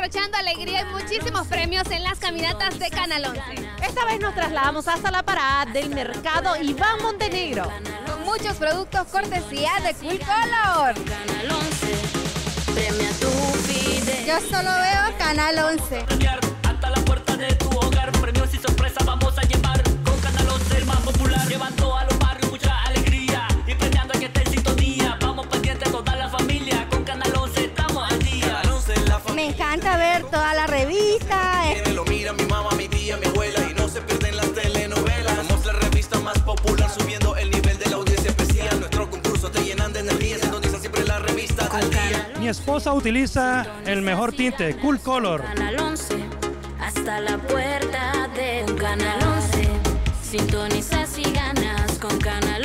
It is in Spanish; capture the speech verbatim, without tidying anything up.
derrochando alegría y muchísimos premios en las caminatas de Canal once. Esta vez nos trasladamos hasta la parada del mercado Iván Montenegro. Con muchos productos cortesía de Cool Color. Yo solo veo Canal once. Hasta la puerta de tu hogar, premios y sorpresas vamos a llevar. Con Canal once, el más popular, llevando a los barrios mucha alegría y premiando a que esté en sintonía. Vamos pendientes toda la familia, con Canal once estamos al día. Me encanta ver toda la revista. Lo mira mi mamá, mi tía, mi abuela y no se pierden las telenovelas. Somos la revista más popular, subiendo el nivel de la audiencia especial. Nuestros concursos te llenan de energía, sintoniza siempre la revista del día. Mi esposa utiliza el mejor tinte, Cool Color. Canal once, hasta la puerta de un Canal once. Sintonizas y ganas con Canal once.